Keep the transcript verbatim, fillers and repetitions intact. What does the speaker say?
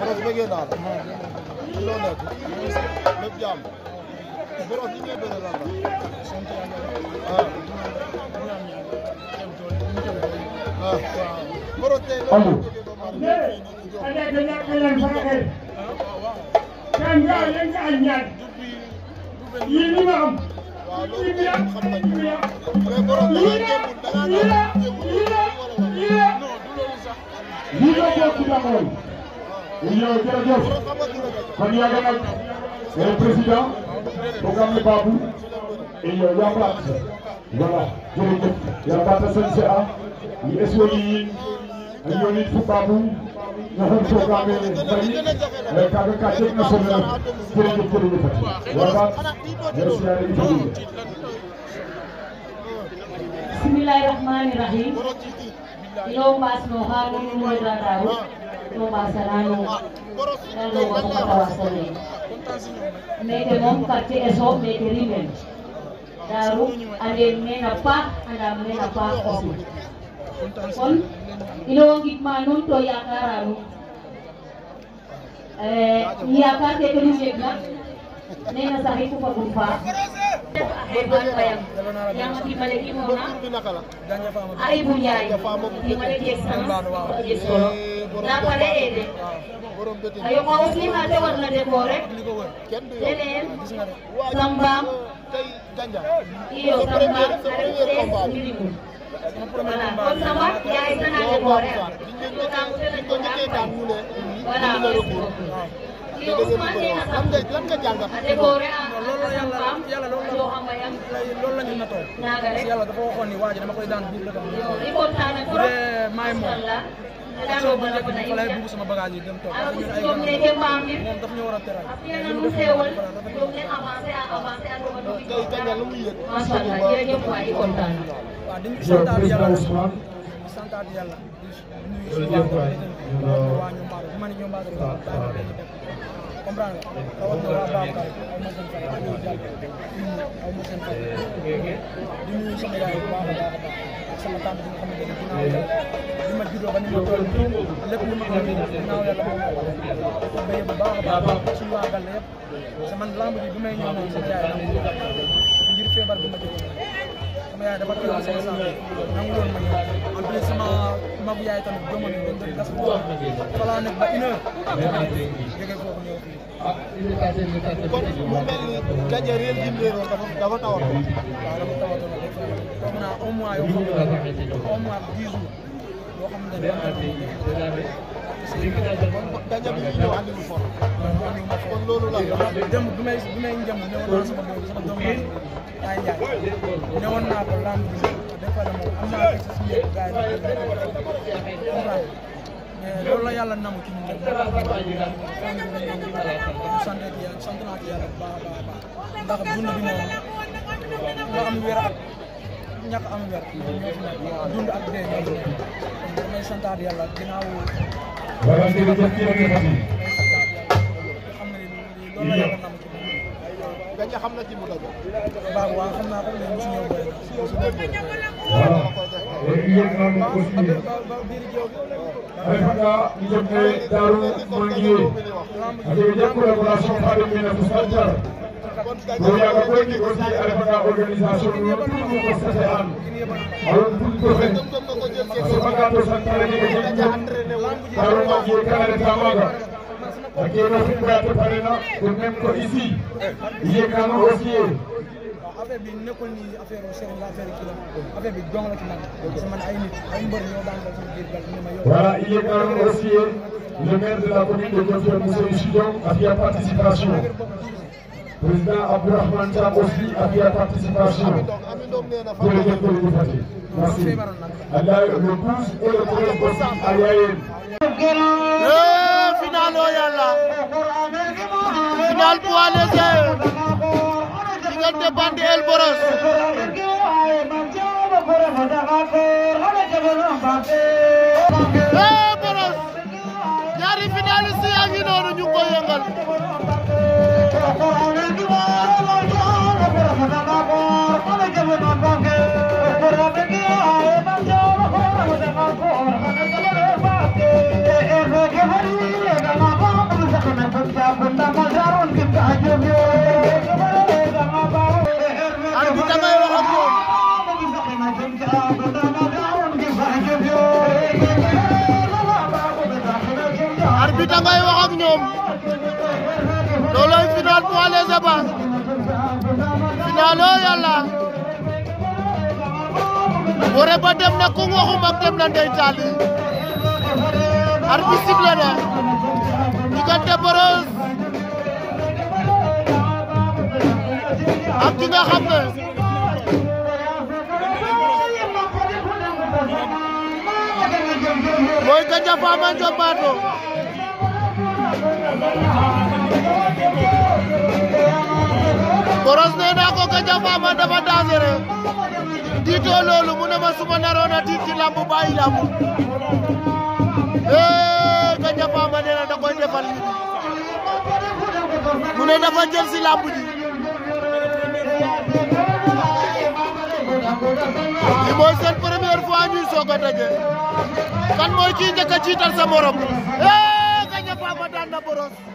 Boros bëggee naa la. loo nekk. lépp jàmm. Boros ñi ngay bëre lan la. sant yàlla. ah. ah. Boros tey la ñu jógee ba Mali. waaw loolu moom xam nañu mais Boros da ngaa jéemul da ngaa jéemul wala lii la bokk d'abord. yow jërëjëf kon yàgg nag président programme Babou et yow yaa baat voilà jërëjëf yaa baat seen C A ñu eswali yi ak yow nit fu Babou nga xam programme bari kaaga ka jeg na solo jërëjëf jërëjëf yaa baat merci à l'équipe. Bismillahir Rahmanir Rahim. Ilo mas no hanu no dadaru no masarano dalo ko patawasane meke mom karte eso meke rimen daru ande mena pa anda mena pa aussi kon ilo gitma non to yakararu eh yakarte ko ni segna nena sahi ko pagumpa hebat bayam yang dimana di mana ay bunyay dimana di sana di solo na pare ede ayo ko muslim ate warna de bore denen sambam iyo sambam are minimum wala kon sama yaay sana de bore ko tam se la ko daan wala lan nga lan nga jàngat ate bore loolu yàlla yàlla loolu la loolu la ñu natoo yàlla dafa waxoon ni waaji dama koy daan biir dëkk bi bu dee maay moom soo bu njëkk bi fa lay bugg sama bagage yi dem toog parce que ñun ay gan moom daf ñu war a teral li mu def tey Gandia lu muy yëg masha Allah jërëjëf waay kontaan waaw dañu santaat yàlla di santaat yàlla di nuyu waa ñoom Mbadou bu ma ne ñoom Mbadou rek comprendre nga rawat na waa Babacar aw ma seen fay aw ma seen fay di nuyu sama yaay bu baax a baax a baax ak sama tante bi nga xamante ne ginnaaw yàlla bi ma juddoo ba ni ma toll lépp lu ma xam ginnaaw yàlla moom ko béye bu baax a baax suñu waa Galle yëpp parce que man lamb ji bi may ñëw moom sama yaay nangu ngir feebar bi ma jógee sama yaay dafa teel sama santé nangu loon ma ñëw en plus sama magu yaay tamit gëmoon ni doon doon gas bu baax fa laa nekk ba une heure jógee foofu ñëw fii kon mu mel ni Gandia réel gi mu réeroon dafa dafa tawatoon waaw dafa tawatoon nag toog naa un mois yoo xam ne un mois dix jours yoo xam ne Gandia bi ñuy ñëw andiwul fort kon loolu la dem bi may bi may njëm ñëwoon naa sama doom sama doom ay njaay ñëwoon naa ko lamb bi des fois dama am naa fekk si ñëpp gars yi comprendre mais loolu la yàlla namu ci ñun rek sant ak yàlla sant naa ci yàlla bu baax a baax ndax dund bi moom nga am wér ak ñàkk am wér ñoo fi nekk dund ak dee ñoo fi nekk damay santaat yàlla ginnaaw voilà jërëjëf jërëjëf xam ne loolu la yàlla namu ci ñun Gandia xam na ci mu daje waaw waaw xam naa ko mais mosu ñëw bëri voilà léegi yéen noonu aussi Alfaka ñu jëm ne Darou Manguier avec des collaborations par le ministre Santar pour yàgg koy ni aussi Alfaka organisation bi tout le monde constaté an alors pour ko fen so magato Santar ni ko jëm Darou Manguier kala tamaga ak yéen fi ko yaatu pare na pour même ko ici yéen kana aussi affaire bi nekkul ni affaire Serigne la affaire kii la affaire bi dong la ci man parce que man ay nit ay mbër ñoo daan ko sama biir gal ni ma yow voilà il est quand même aussi le maire de la commune de Diofior Monsieur Sidon a fait participation président Abdourahmane Thiam aussi a fait participation jërëjëf jërëjëf Fatick merci Allah le douze et le treize aussi à Yayeen final o yàlla final poids léger diggante Bandit El Boros eh Boros ñaari finaliste yaa ngi noonu ñu ko yëngal Thank you. arbitre ngay wax ak ñoom looloy final poids léger ba final o yàlla Woré ba dem na ku waxum ak dem na ndey taali arbitre sifflé na diggante Brosse ak ki nga xam ne mooy Gandia Fama Ndiombato Brosse nee naa ko Gandia Fama dafa dangereux diitoo loolu mu ne ma suma naroon a tiit ci lamb bàyyi lamb eh Gandia Fama nee na da koy defal li mu ne dafa jël si lamb ji li mooy seen première fois ñuy soog a daje kan mooy kii njëkk a jiital sa morom eh Gandia Fama daan na Brosse